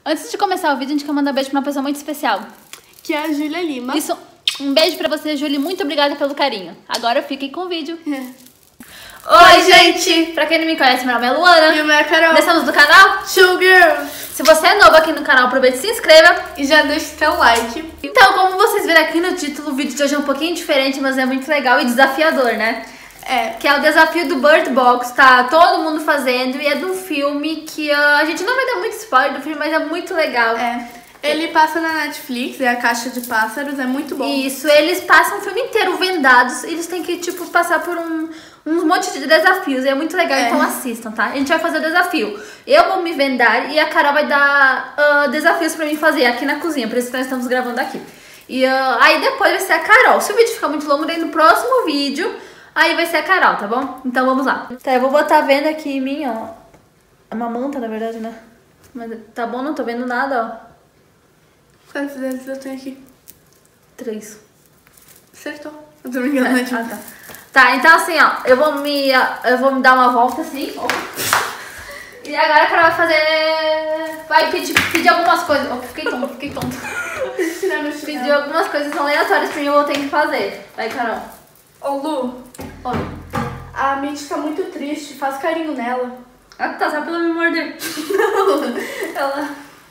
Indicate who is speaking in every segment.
Speaker 1: Antes de começar o vídeo, a gente quer mandar um beijo pra uma pessoa muito especial.
Speaker 2: Que é a Júlia Lima.
Speaker 1: Isso, um beijo pra você, Júlia. Muito obrigada pelo carinho. Agora fiquem com o vídeo. Oi, gente! Pra quem não me conhece, meu nome é Luana.
Speaker 2: E o meu é Carol.
Speaker 1: Nós estamos do canal
Speaker 2: Sugar.
Speaker 1: Se você é novo aqui no canal, aproveite e se inscreva.
Speaker 2: E já deixa o seu like.
Speaker 1: Então, como vocês viram aqui no título, o vídeo de hoje é um pouquinho diferente, mas é muito legal e desafiador, né? Que é o desafio do Bird Box, tá todo mundo fazendo, e é de um filme que a gente não vai dar muito spoiler do filme, mas é muito legal.
Speaker 2: Ele passa na Netflix, é a Caixa de Pássaros, é muito bom.
Speaker 1: Isso, eles passam o filme inteiro vendados, e eles têm que, tipo, passar por um monte de desafios, e é muito legal, então assistam, tá? A gente vai fazer o desafio. Eu vou me vendar e a Carol vai dar desafios pra mim fazer aqui na cozinha, por isso que nós estamos gravando aqui. E aí depois vai ser a Carol. Se o vídeo ficar muito longo, daí no próximo vídeo... Aí vai ser a Carol, tá bom? Então vamos lá. Tá, eu vou botar a venda aqui em mim, ó. É uma manta, na verdade, né? Mas tá bom, não tô vendo nada, ó.
Speaker 2: Quantos dedos eu tenho aqui?
Speaker 1: 3.
Speaker 2: Acertou. Eu tô brincando, né?
Speaker 1: Ah, tá. Tá, então assim, ó. Eu vou me dar uma volta assim. Ó. E agora a Carol vai fazer... Vai pedir algumas coisas. Oh, fiquei tonto. Pedir algumas coisas aleatórias pra mim, eu vou ter que fazer. Vai, Carol.
Speaker 2: Ô, Lu.
Speaker 1: Oi.
Speaker 2: A Mitty tá muito triste, faz carinho nela.
Speaker 1: Ah, tá, só pra ela me morder.
Speaker 2: Não, ela...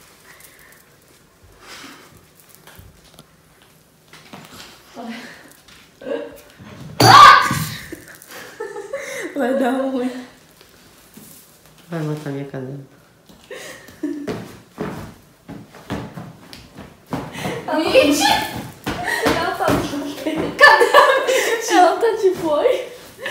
Speaker 2: Vai dar ruim.
Speaker 3: Vai matar minha cadela.
Speaker 1: Mitty!
Speaker 2: Ela tá... Cadê a Mitty? Ela tá tipo, oi?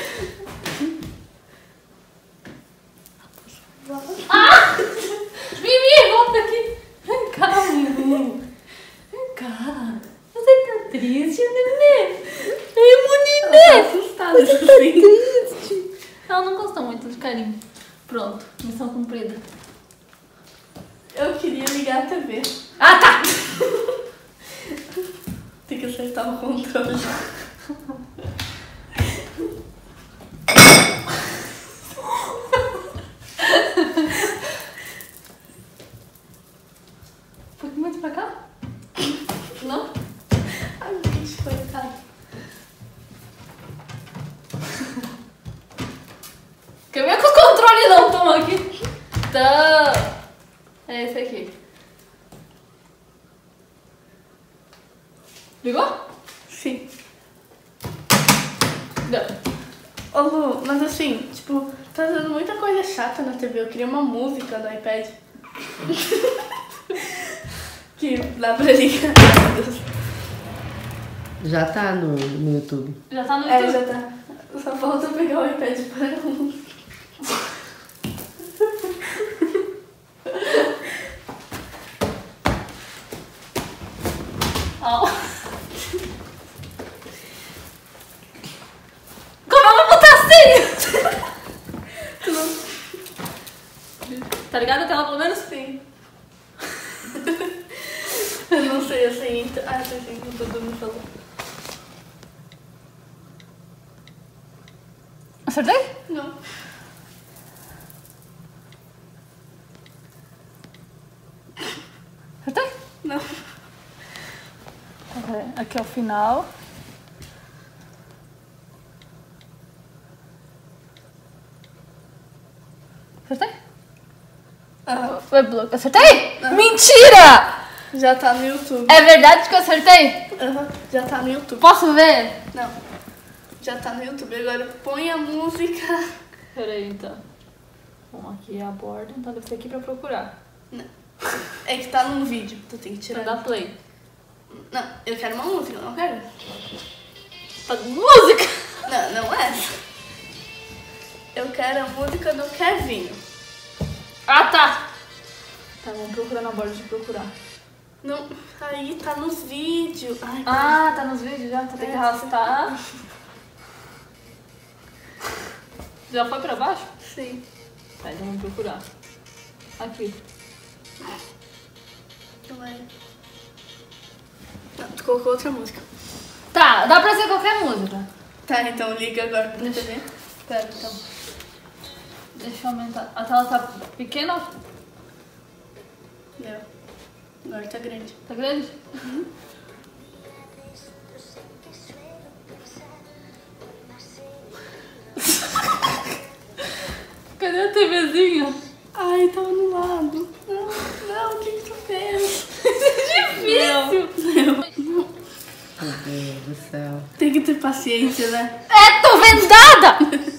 Speaker 1: Ah! Mimi, volta aqui. Vem cá, Mimi. Vem cá. Você tá triste, nenê? Ei,
Speaker 2: Ela tá assustada,
Speaker 1: você tá triste. Ela não gostou muito de carinho. Pronto, missão cumprida.
Speaker 2: Eu queria ligar a TV.
Speaker 1: Ah, tá!
Speaker 2: Tem que acertar o controle.
Speaker 1: Um pouquinho mais pra cá? Não?
Speaker 2: Ai, gente, coitada.
Speaker 1: Quer ver com o controle não? Toma aqui. Então, é esse aqui. Ligou?
Speaker 2: Sim.
Speaker 1: Não.
Speaker 2: Ô, Lu, mas assim, tipo, tá dando muita coisa chata na TV. Eu queria uma música no iPad. Que dá pra ligar.
Speaker 3: Já tá no YouTube.
Speaker 1: Já tá no YouTube?
Speaker 2: Já tá. Só falta pegar o iPad para a música.
Speaker 1: Oh. Como eu vou botar assim? Tá ligado a tela pelo menos?
Speaker 2: Sim. Eu não sei assim. Ah, sei sim, o Dudu me falou.
Speaker 1: Acertei?
Speaker 2: Não.
Speaker 1: Acertei?
Speaker 2: Não.
Speaker 1: Aqui é o final. Acertei? Foi bloco. Acertei? Mentira!
Speaker 2: Já tá no YouTube.
Speaker 1: É verdade que eu acertei?
Speaker 2: Já tá no YouTube.
Speaker 1: Posso ver?
Speaker 2: Não. Já tá no YouTube. Agora põe a música.
Speaker 1: Peraí, então. Bom, aqui é a borda, então deve ser aqui pra procurar.
Speaker 2: Não. É que tá num vídeo. Tu tem que tirar.
Speaker 1: Pra dar play.
Speaker 2: Não, eu quero uma música, não quero.
Speaker 1: Tá música!
Speaker 2: Não, não é essa. Eu quero a música do Kevinho.
Speaker 1: Ah, tá! Tá, vamos procurar na borda de procurar.
Speaker 2: Não, aí tá nos vídeos. Ai,
Speaker 1: Ah, tá nos vídeos já? Então tem que arrastar. Já foi pra baixo?
Speaker 2: sim.
Speaker 1: Tá, então vamos procurar. Aqui.
Speaker 2: Não é. Não, tu colocou outra música.
Speaker 1: Tá, dá pra ser qualquer música.
Speaker 2: Tá, então liga agora pra TV. Pera, então.
Speaker 1: Deixa eu aumentar. A tela tá pequena?
Speaker 2: Deu. Agora tá grande.
Speaker 1: Tá grande? Cadê a TVzinha?
Speaker 2: Ai, tava no lado. Não, o que tu fez?
Speaker 1: Difícil.
Speaker 2: Não.
Speaker 3: Meu Deus do céu.
Speaker 2: Tem que ter paciência, né?
Speaker 1: Tô vendada!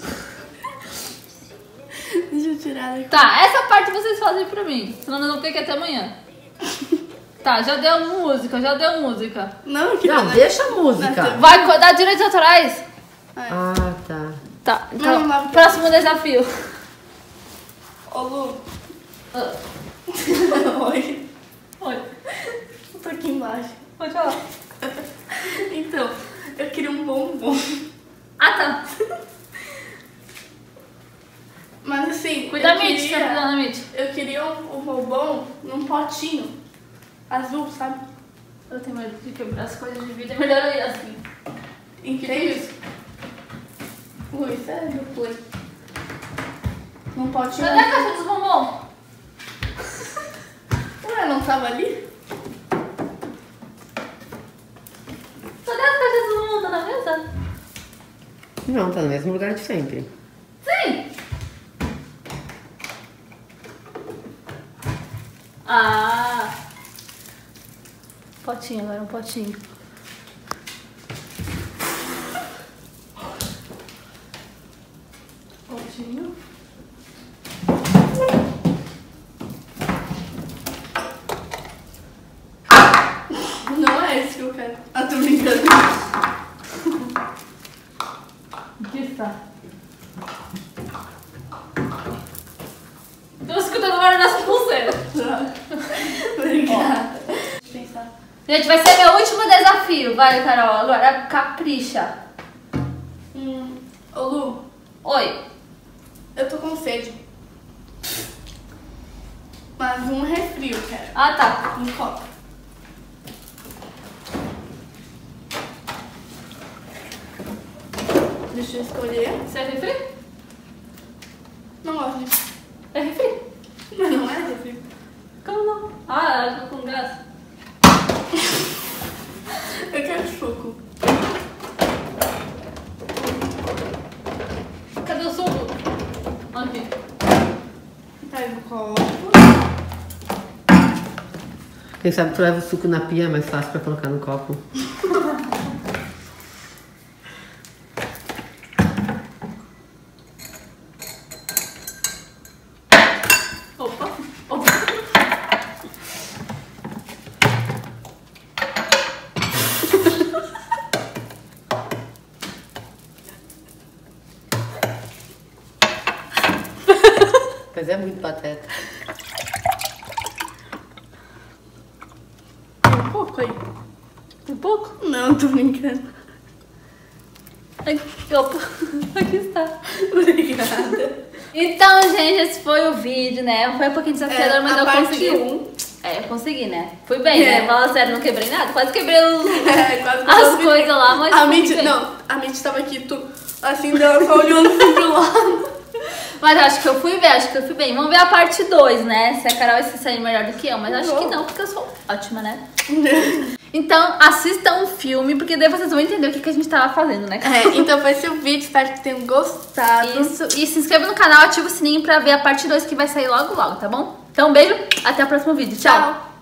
Speaker 2: Deixa eu tirar daqui.
Speaker 1: Tá, essa parte vocês fazem pra mim. Senão nós vamos ter que ir até amanhã. Tá, já deu música.
Speaker 2: Não, que
Speaker 3: Não, deixa a música.
Speaker 1: Vai dar direitos autorais?
Speaker 3: Ah, tá.
Speaker 1: Tá, então,
Speaker 2: Não.
Speaker 1: próximo desafio.
Speaker 2: Ô, Lu.
Speaker 1: Ah,
Speaker 2: Oi.
Speaker 1: Oi,
Speaker 2: Eu tô aqui embaixo.
Speaker 1: pode falar.
Speaker 2: Então, eu queria um bombom.
Speaker 1: Ah, tá.
Speaker 2: Mas assim,
Speaker 1: Cuida da Mitch, tá cuidando da Mitch.
Speaker 2: eu queria um bombom num potinho azul, sabe?
Speaker 1: Eu tenho medo de quebrar as coisas de vida, é melhor eu ir assim.
Speaker 2: Entende? Ui, isso é do play. Num potinho
Speaker 1: Cadê a
Speaker 2: azul.
Speaker 1: caixa dos bombom?
Speaker 2: Ué, não tava ali?
Speaker 1: Cadê as caixas dos bombom? Tá na mesa?
Speaker 3: Não, tá no mesmo lugar de sempre.
Speaker 1: Sim! Ah! Potinho, agora um potinho.
Speaker 2: Potinho. Não é esse que eu quero. Ah, tô brincando.
Speaker 1: Aqui está. Tô escutando o barulho dessa pulseira.
Speaker 2: Obrigada. Deixa eu pensar.
Speaker 1: Gente, vai ser meu último desafio. Vai, Carol. Agora capricha.
Speaker 2: Ô, Lu,
Speaker 1: Oi.
Speaker 2: eu tô com sede. Mas um refri eu quero.
Speaker 1: Ah, tá.
Speaker 2: Um copo. Deixa eu escolher.
Speaker 1: Você é refri?
Speaker 2: Não gosto de...
Speaker 1: É refri?
Speaker 2: Mas não é refri.
Speaker 1: Como não? Ah, ela ficou com graça.
Speaker 2: Eu quero suco.
Speaker 1: Cadê o suco? Aqui.
Speaker 2: Pega o copo.
Speaker 3: Quem sabe tu leva o suco na pia, é mais fácil pra colocar no copo.
Speaker 1: Opa. Opa.
Speaker 3: Mas é muito pateta.
Speaker 2: Um pouco aí.
Speaker 1: Um pouco?
Speaker 2: Não, tô brincando.
Speaker 1: Aqui, opa. Aqui está.
Speaker 2: Obrigada.
Speaker 1: Então, gente, esse foi o vídeo, né? Foi um pouquinho desafiador, mas
Speaker 2: a
Speaker 1: eu
Speaker 2: parte
Speaker 1: consegui.
Speaker 2: 1.
Speaker 1: É, eu consegui, né? Fui bem, né? Fala sério, não quebrei nada. Quase quebrei
Speaker 2: Quase que
Speaker 1: as
Speaker 2: eu vi.
Speaker 1: coisas lá, mas
Speaker 2: A
Speaker 1: fui
Speaker 2: Mitch,
Speaker 1: bem.
Speaker 2: não, a Mitch tava aqui, tu, assim, dela só olhando pro lado.
Speaker 1: Mas acho que eu fui bem, Vamos ver a parte 2, né? Se a Carol vai se sair melhor do que eu. Mas acho que não, porque eu sou ótima, né? Então, assistam um filme, porque daí vocês vão entender o que a gente tava fazendo, né?
Speaker 2: Então foi esse o vídeo, espero que tenham gostado.
Speaker 1: Isso, e se inscreva no canal, ativa o sininho pra ver a parte 2 que vai sair logo, logo, tá bom? Então, um beijo, até o próximo vídeo. Tchau!
Speaker 2: Tchau.